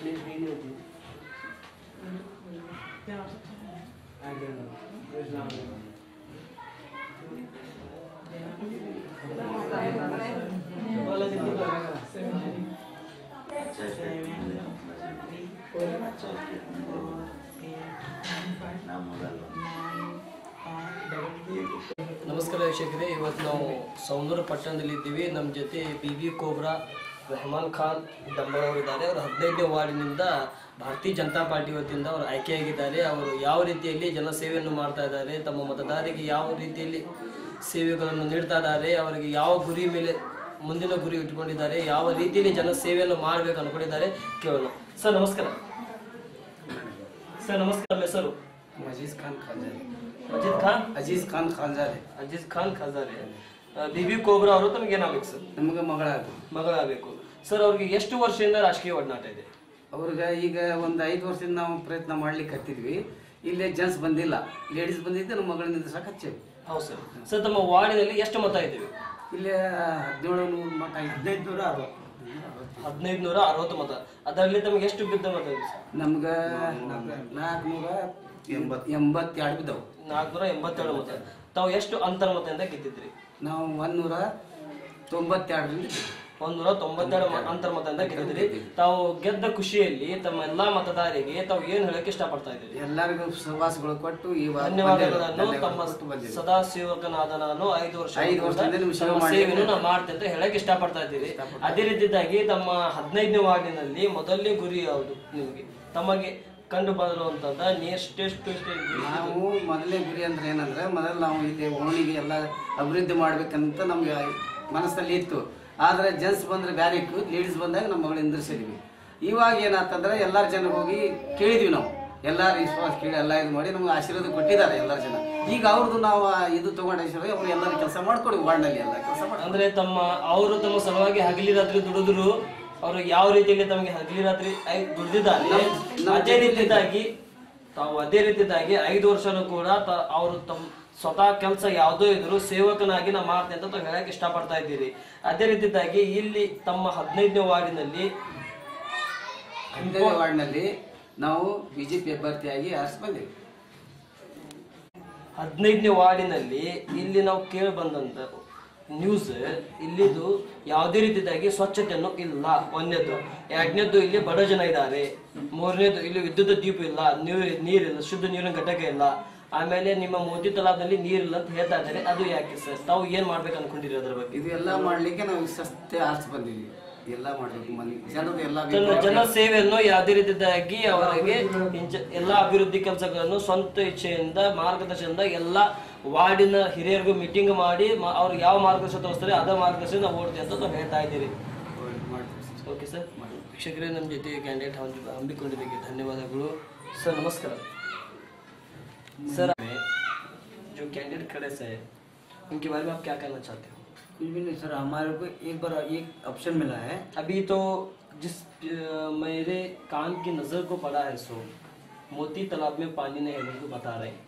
ನಮಸ್ಕಾರ ವೀಕ್ಷಕರೇ, ಇವತ್ತು ನಾವು ಸೌಂದೂರು ಪಟ್ಟಣದಲ್ಲಿದ್ದೀವಿ. ನಮ್ಮ ಜೊತೆ BB ಕೋಬ್ರಾ ರೆಹಮಾನ್ ಖಾನ್ ಡಂಬಳವರು ಇದ್ದಾರೆ. ಅವರು 15ನೇ ವಾರ್ಡಿನಿಂದ ಭಾರತೀಯ ಜನತಾ ಪಾರ್ಟಿ ವತಿಯಿಂದ ಅವರು ಆಯ್ಕೆಯಾಗಿದ್ದಾರೆ. ಅವರು ಯಾವ ರೀತಿಯಲ್ಲಿ ಜನಸೇವೆಯನ್ನು ಮಾಡ್ತಾ ಇದ್ದಾರೆ, ತಮ್ಮ ಮತದಾರರಿಗೆ ಯಾವ ರೀತಿಯಲ್ಲಿ ಸೇವೆಗಳನ್ನು ನೀಡ್ತಾ ಇದ್ದಾರೆ, ಅವರಿಗೆ ಯಾವ ಗುರಿ ಮೇಲೆ ಮುಂದಿನ ಗುರಿ ಇಟ್ಕೊಂಡಿದ್ದಾರೆ, ಯಾವ ರೀತಿಯಲ್ಲಿ ಜನಸೇವೆಯನ್ನು ಮಾಡಬೇಕು ಅಂದ್ಕೊಂಡಿದ್ದಾರೆ ಕೇಳೋಣ. ಸರ್ ನಮಸ್ಕಾರ. ಸರ್ ನಮಸ್ಕಾರ. ಹೆಸರು ಅಜೀಜ್ ಖಾನ್ ಖಾಜಾರೆ. ಅಜೀಜ್ ಖಾನ್ ಖಾಜಾರೆ. BB ಕೋಬ್ರಾ ಅವರು ತಮಗೆ ಏನಾಗಬೇಕು ಸರ್? ನಮಗೆ ಮಗಳಾಗಬೇಕು ಸರ್. ಅವ್ರಿಗೆ ಎಷ್ಟು ವರ್ಷದಿಂದ ರಾಜಕೀಯ ಒಡನಾಟ ಇದೆ? ಅವ್ರಿಗೆ ಈಗ ಒಂದು 5 ವರ್ಷದಿಂದ ನಾವು ಪ್ರಯತ್ನ ಮಾಡ್ಲಿಕ್ಕೆ ಹತ್ತಿದ್ವಿ. ಇಲ್ಲೇ ಜೆಂಟ್ಸ್ ಬಂದಿಲ್ಲ, ಲೇಡೀಸ್ ಬಂದಿದ್ದೆ. ನಮ್ಮ ಮಗಳಿಂದ ಸಾಕು ಹಚ್ಚೇವಿ. ಹೌದು ಸರ್. ಸರ್ ತಮ್ಮ ವಾರ್ಡಿನಲ್ಲಿ ಎಷ್ಟು ಮತ ಇದ್ದೀವಿ? ಇಲ್ಲೇ 1700 ಮತ, 1560 ಮತ. ಅದರಲ್ಲಿ ತಮಗೆ ಎಷ್ಟು ಬಿದ್ದ ಮತ ಇದೆ ಸರ್? ನಮ್ಗೆ 482 ಬಿದ್ದವು. 482 ಮತ. ತಾವು ಎಷ್ಟು ಅಂತರ ಮತದಿಂದ ಗೆದ್ದಿದ್ರಿ? ನಾವು 192 192 ಅಂತರ ಮತದಿಂದ ಗೆದ್ದಿದ್ರಿ. ತಾವು ಗೆದ್ದ ಖುಷಿಯಲ್ಲಿ ತಮ್ಮ ಎಲ್ಲಾ ಮತದಾರರಿಗೆ ತಾವು ಏನ್ ಹೇಳಕ್ಕೆ ಇಷ್ಟಪಡ್ತಾ ಇದ್ದೀರಿ? ಎಲ್ಲರಿಗೂ ಶುಭಾಶಯಗಳು ಕೊಟ್ಟು ಧನ್ಯವಾದಗಳನ್ನು. ತಮ್ಮ ಸದಾ ಸೇವಕನಾದ ನಾನು 5 ವರ್ಷದಿಂದ ಸೇವೆಯನ್ನು ನಾನು ಮಾಡ್ತೇನೆ ಅಂತ ಹೇಳಕ್ ಇಷ್ಟಪಡ್ತಾ ಇದ್ದೀರಿ. ಅದೇ ರೀತಿಯಾಗಿ ತಮ್ಮ 15ನೇ ವಾರ್ಡಿನಲ್ಲಿ ಮೊದಲನೇ ಗುರಿ ಯಾವುದು ನಿಮಗೆ? ತಮಗೆ ಕಂಡು ಬಂದಿರುವಂತದ್ದ ಎಷ್ಟು ನಾವು ಮೊದಲನೇ ಗುರಿ ಅಂದ್ರೆ ಏನಂದ್ರೆ, ಮೊದಲು ನಾವು ಇಲ್ಲಿ ಓಣಿಗೆ ಎಲ್ಲ ಅಭಿವೃದ್ಧಿ ಮಾಡ್ಬೇಕಂತ ನಮ್ಗೆ ಮನಸ್ಸಲ್ಲಿ ಇತ್ತು. ಆದ್ರೆ ಜೆಂಟ್ಸ್ ಬಂದ್ರೆ ಬ್ಯಾರೆ ಇತ್ತು, ಲೇಡೀಸ್ ಬಂದಾಗ ನಮ್ಮ ಮಗಳು ನಿಂದಿರ್ಸಿದ್ವಿ. ಇವಾಗ ಏನಾಗ್ತಂದ್ರೆ ಎಲ್ಲಾರು ಜನ ಹೋಗಿ ಕೇಳಿದ್ವಿ. ನಾವು ಎಲ್ಲಾರು ವಿಶ್ವಾಸ ಕೇಳಿ ಎಲ್ಲ ಇದು ಮಾಡಿ ನಮ್ಗೆ ಆಶೀರ್ವಾದ ಕೊಟ್ಟಿದ್ದಾರೆ ಎಲ್ಲಾರು ಜನ. ಈಗ ಅವ್ರದ್ದು ನಾವು ಇದು ತಗೊಂಡ ಆಶೀರ್ವಾದ ಅವ್ರು ಎಲ್ಲರೂ ಕೆಲಸ ಮಾಡ್ಕೊಡಿ, ವಾರ್ಡ್ನಲ್ಲಿ ಎಲ್ಲ ಕೆಲಸ ಮಾಡಿ. ಅಂದ್ರೆ ಅವರು ತಮ್ಮ ಸಲುವಾಗಿ ಹಗಲಿ ರಾತ್ರಿ ದುಡಿದ್ರು. ಅವರು ಯಾವ ರೀತಿಯಲ್ಲಿ ತಮಗೆ ಹಗಲಿ ರಾತ್ರಿ ದುಡಿದಿದ್ದಾರೆ, ಅದೇ ರೀತಿಯಾಗಿ 5 ವರ್ಷನೂ ಕೂಡ ಅವರು ತಮ್ಮ ಸ್ವತಃ ಕೆಲಸ ಯಾವುದೋ ಇದ್ರು ಸೇವಕನಾಗಿ ನಾ ಮಾಡ್ತೇನೆ ಅಂತ ಹೇಳಕ್ ಇಷ್ಟಪಡ್ತಾ ಇದ್ದೀರಿ. ಅದೇ ರೀತಿಯಾಗಿ ಇಲ್ಲಿ ತಮ್ಮ 15ನೇ ವಾರ್ಡಿನಲ್ಲಿ ನಾವು ಬಿಜೆಪಿ ಅಭ್ಯರ್ಥಿಯಾಗಿ ಆರಿಸಿ ಬಂದೇವೆ. 15ನೇ ವಾರ್ಡಿನಲ್ಲಿ ಇಲ್ಲಿ ನಾವು ಕೇಳಿ ಬಂದಂತ ನ್ಯೂಸ್, ಇಲ್ಲಿದು ಯಾವುದೇ ರೀತಿಯಾಗಿ ಸ್ವಚ್ಛತೆಯನ್ನು ಇಲ್ಲ. ಒಂದನೇದು. ಎರಡನೇದು, ಇಲ್ಲಿ ಬಡ ಜನ ಇದ್ದಾರೆ. ಮೂರನೇದು, ಇಲ್ಲಿ ವಿದ್ಯುತ್ ದೀಪ ಇಲ್ಲ, ನೀರಿಲ್ಲ, ಶುದ್ಧ ನೀರಿನ ಘಟಕ ಇಲ್ಲ. ಆಮೇಲೆ ನಿಮ್ಮ ಮೋದಿ ತಲಾಬ್ನಲ್ಲಿ ನೀರಿಲ್ಲ ಅಂತ ಹೇಳ್ತಾ ಇದ್ದಾರೆ. ಅದು ಯಾಕೆ ಸರ್? ತಾವು ಏನ್ ಮಾಡ್ಬೇಕು ಅನ್ಕೊಂಡಿರಿ ಅದ್ರ ಬಗ್ಗೆ? ಇದು ಎಲ್ಲ ಮಾಡ್ಲಿಕ್ಕೆ ನಾವು ಸಸ್ತೆ ಆರಿಸಿ ಬಂದಿದ್ವಿ. ಎಲ್ಲ ಮಾಡ್ಬೇಕು, ಜನ ಸೇವೆಯನ್ನು ಯಾವುದೇ ರೀತಿಯಾಗಿ ಅವರಿಗೆ ಎಲ್ಲಾ ಅಭಿವೃದ್ಧಿ ಕೆಲಸಗಳನ್ನು ಸ್ವಂತ ಇಚ್ಛೆಯಿಂದ ಮಾರ್ಗದರ್ಶನದಿಂದ ಎಲ್ಲ ವಾರ್ಡಿನ ಹಿರಿಯರಿಗೂ ಮೀಟಿಂಗ್ ಮಾಡಿ ಅವ್ರಿಗೆ ಯಾವ ಮಾರ್ಗದರ್ಶನ ತೋರಿಸ್ತಾರೆ ಅದ ಮಾರ್ಗದರ್ಶನ ನಾವು ಓಡ್ತೀವಿ ಅಂತ ಹೇಳ್ತಾ ಇದ್ದೀರಿ. Okay sir. ವೀಕ್ಷಕರೇ, ನಮ್ಮ ಜೊತೆ ಕ್ಯಾಂಡಿಡೇಟ್ ಹಮ್ಮಿಕೊಂಡಿದ್ದಕ್ಕೆ ಧನ್ಯವಾದಗಳು ಸರ್. ನಮಸ್ಕಾರ सर। जो कैंडिडेट खड़े से उनके बारे में आप क्या कहना चाहते हो? कुछ भी नहीं सर, हमारे को एक बार एक ऑप्शन मिला है अभी तो। जिस मेरे कान की नज़र को पड़ा है, सो मोती तालाब में पानी नहीं है उनको बता रहे हैं।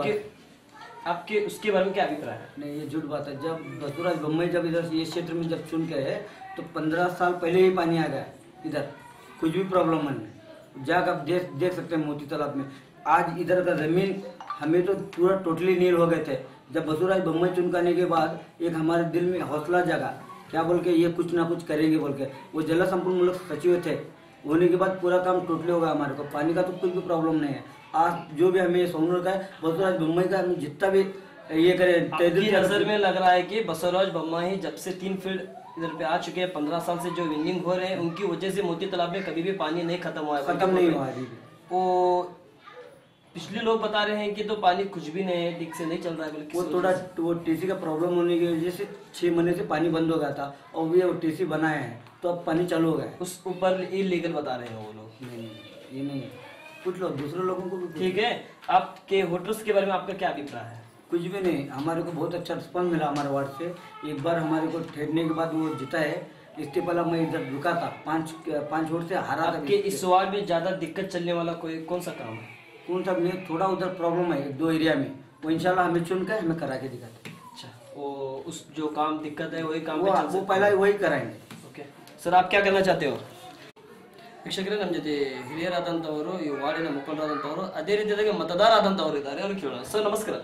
आपके उसके बारे में क्या अभिप्राय है? नहीं, ये झूठ बात है। जब बसवराज बोम्मई जब इधर ये क्षेत्र में जब चुन के है तो 15 साल पहले ही पानी आ गया इधर, कुछ भी प्रॉब्लम नहीं। जाकर आप देख सकते हैं मोती तालाब में आज इधर का जमीन हमें तो पूरा टोटली नील हो गए थे। जब बसवराज बोम्मई चुनकाने के बाद एक हमारे दिल में हौसला जगा, क्या बोल के ये कुछ ना कुछ करेंगे बोल के। वो जल संपूर्ण मुल्क सचिव थे, होने के बाद पूरा काम टोटली होगा। हमारे को पानी का तो कुछ भी प्रॉब्लम नहीं है। आज जो भी हमें सोनूर का बसवराज बोम्मई का जितना भी ये करे, नजर में लग रहा है कि बसवराज बोम्मई जब से 3 फील्ड इधर पे आ चुके हैं, 15 साल से जो विनिंग हो रहे हैं, उनकी वजह से मोती तालाब में कभी भी पानी नहीं खत्म हुआ है। वो पिछले लोग बता रहे हैं कि तो पानी कुछ भी नहीं है, ठीक से नहीं चल रहा है। वो थोड़ा वो टीसी का प्रॉब्लम होने की वजह से 6 महीने से पानी बंद हो गया था, और वो टीसी बनाए हैं तो अब पानी चालू हो गया। उस ऊपर इलीगल बता रहे हैं वो लोग। नहीं, ये नहीं है, कुछ लोग दूसरे लोगों को भी। ठीक है, आपके वोटर्स के बारे में आपका क्या अभिप्राय है? कुछ भी नहीं, हमारे को बहुत अच्छा रिस्पॉन्स मिला हमारे वार्ड से। एक बार हमारे को ठहरने के बाद वो जीता है। इसके पहले मैं इधर रुका था, 5 वोट से हारा था। आपके इस वार्ड में ज्यादा दिक्कत चलने वाला कौन सा काम है? कौन सा नहीं, थोड़ा उधर प्रॉब्लम है 2 एरिया में, वो इंशाल्लाह हमें चुन कर हमें करा के दिखाते। अच्छा, वो उस जो काम दिक्कत है वही काम वो पहला वही कराएंगे। ओके सर, आप क्या करना चाहते हो? ವೀಕ್ಷಕರೇ, ನಮ್ಮ ಜೊತೆ ಹಿರಿಯರಾದಂಥವರು, ಈ ವಾರ್ಡಿನ ಮುಖಂಡರಾದಂಥವರು, ಅದೇ ರೀತಿಯಾಗಿ ಮತದಾರ ಆದಂಥವ್ರು ಇದ್ದಾರೆ. ಅವ್ರು ಕೇಳೋಣ. ಸರ್ ನಮಸ್ಕಾರ.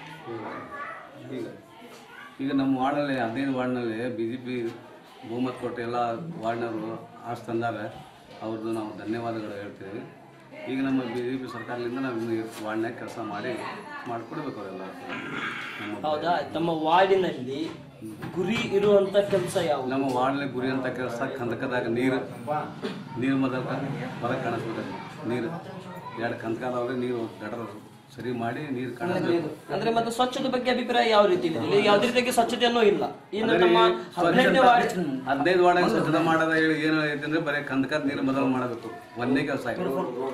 ಈಗ ನಮ್ಮ ವಾರ್ಡಲ್ಲಿ 15 ವಾರ್ಡ್ನಲ್ಲಿ BJP ಬಹುಮತ ಕೊಟ್ಟು ಎಲ್ಲ ವಾರ್ಡ್ನವರು ಆರ್ಸ್ ತಂದಾರೆ. ಅವ್ರದ್ದು ನಾವು ಧನ್ಯವಾದಗಳು ಹೇಳ್ತೀವಿ. ಈಗ ನಮ್ಮ BJP ಸರ್ಕಾರದಿಂದ ನಾವು ವಾರ್ಡ್ನಾಗ ಕೆಲಸ ಮಾಡಿಕೊಡ್ಬೇಕು ಅವರೆಲ್ಲ. ಹೌದಾ? ತಮ್ಮ ವಾರ್ಡಿನಲ್ಲಿ ಗುರಿ ಇರುವಂತ ಕೆಲಸ ಯಾವುದು? ನಮ್ಮ ವಾರ್ಡ್ನಲ್ಲಿ ಗುರಿ ಅಂತ ಕೆಲಸ ಕಂದಕದಾಗ ನೀರು ಮೊದಲ ಹೊರಗೆ ಕಾಣಿಸ್ಬೇಕು. ನೀರು 2 ಕಂದಕದವ್ರೆ, ನೀರು ಗಟರ್ ಸರಿ ಮಾಡಿ ನೀರು ಕಾಣಿಸ್ಬೇಕು. ಅಂದ್ರೆ ಮತ್ತೆ ಸ್ವಚ್ಛತೆ ಬಗ್ಗೆ ಅಭಿಪ್ರಾಯ ಯಾವ ರೀತಿ ಇದೆ? ಇಲ್ಲಿ ಯಾವುದೇ ರೀತಿಯಾಗಿ ಸ್ವಚ್ಛತೆಯನ್ನೂ ಇಲ್ಲ. ಇನ್ನು ನಮ್ಮ 15 ವಾರ್ಡ್ ಸ್ವಚ್ಛತೆ ಮಾಡೋದ ಹೇಳಿ ಏನು ಐತೆ ಅಂದ್ರೆ ಬರೀ ಕಂದಕದ ನೀರು ಮೊದಲು ಮಾಡಬೇಕು. ಒಂದೇ ಕೆಲಸ ಆಯ್ತು.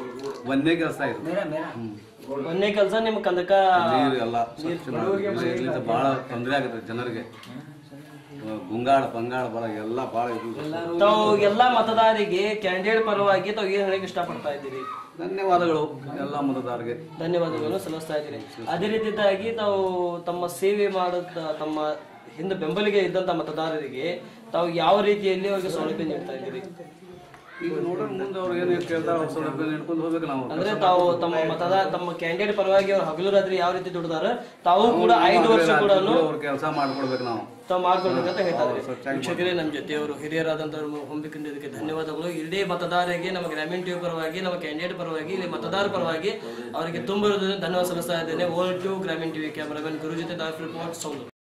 ಒಂದೇ ಕೆಲಸ ನಿಮ್ಮ ಕಂದಕ ನೀರು ಎಲ್ಲ ಸ್ವಚ್ಛ ಮಾಡಬೇಕು. ಇದರಿಂದ ಬಹಳ ತೊಂದರೆ ಆಗುತ್ತೆ ಜನರಿಗೆ. ಗುಂಗಾಳ ಪಂಗಾಳ ಬರ ಎಲ್ಲ ಬಹಳ ತಾವು ಎಲ್ಲಾ ಮತದಾರರಿಗೆ ಕ್ಯಾಂಡಿಡೇಟ್ ಪರವಾಗಿ ತಾವು ಏನ್ ಹೇಳಕ್ ಇಷ್ಟಪಡ್ತಾ ಇದ್ದೀರಿ? ಧನ್ಯವಾದಗಳು ಎಲ್ಲ ಮತದಾರರಿಗೆ. ಧನ್ಯವಾದಗಳು ಸಲ್ಲಿಸ್ತಾ ಇದ್ದೀರಿ. ಅದೇ ರೀತಿಯಾಗಿ ತಾವು ತಮ್ಮ ಸೇವೆ ಮಾಡುತ್ತ ತಮ್ಮ ಹಿಂದೆ ಬೆಂಬಲಿಗೆ ಇದ್ದಂತ ಮತದಾರರಿಗೆ ತಾವು ಯಾವ ರೀತಿಯಲ್ಲಿ ಅವರಿಗೆ ಸೌಲಭ್ಯ ನೀಡ್ತಾ ಇದ್ದೀರಿ? ಈಗ ನೋಡ್ರಿ ಮುಂದೆ ಅವ್ರು ಏನು ಕೇಳ್ತಾರೆ ಅವ್ರ ಸೌಲಭ್ಯ ನೀಡ್ಕೊಂಡು ಹೋಗ್ಬೇಕು ನಾವು. ಅಂದ್ರೆ ತಾವು ತಮ್ಮ ಕ್ಯಾಂಡಿಡೇಟ್ ಪರವಾಗಿ ಅವ್ರು ಹಗಲು ರಾತ್ರಿ ಯಾವ ರೀತಿ ದುಡಿದಾರ ತಾವು ಕೂಡ 5 ವರ್ಷ ಕೂಡ ಅವ್ರ ಕೆಲಸ ಮಾಡ್ಕೊಡ್ಬೇಕು ನಾವು. ತಾವು ಮಾಡ್ಕೊಳ್ಬೇಕಂತ ಹೇಳ್ತಾರೆ. ವೀಕ್ಷಕರೇ, ನಮ್ಮ ಜೊತೆಯವರು ಹಿರಿಯರಾದಂಥವ್ರು ಹೊಂದಿಕೊಂಡಿದ್ದಕ್ಕೆ ಧನ್ಯವಾದಗಳು. ಇಡೀ ಮತದಾರರಿಗೆ, ನಮ್ಮ ಗ್ರಾಮೀಣ ಟಿವಿ ಪರವಾಗಿ, ನಮ್ಮ ಕ್ಯಾಂಡಿಡೇಟ್ ಪರವಾಗಿ, ಇಲ್ಲಿ ಮತದಾರ ಪರವಾಗಿ ಅವರಿಗೆ ತುಂಬ ಧನ್ಯವಾದ ಸಲ್ಲಿಸ್ತಾ ಇದ್ದೇನೆ. ವರ್ಲ್ಡ್ 2 ಗ್ರಾಮೀಣ ಟಿವಿ ಕ್ಯಾಮರಾಮನ್ ಗುರು ಜೊತೆ ದಾಫ್ ರಿಪೋರ್ಟ್ ಸೌಂದರ್ಯ.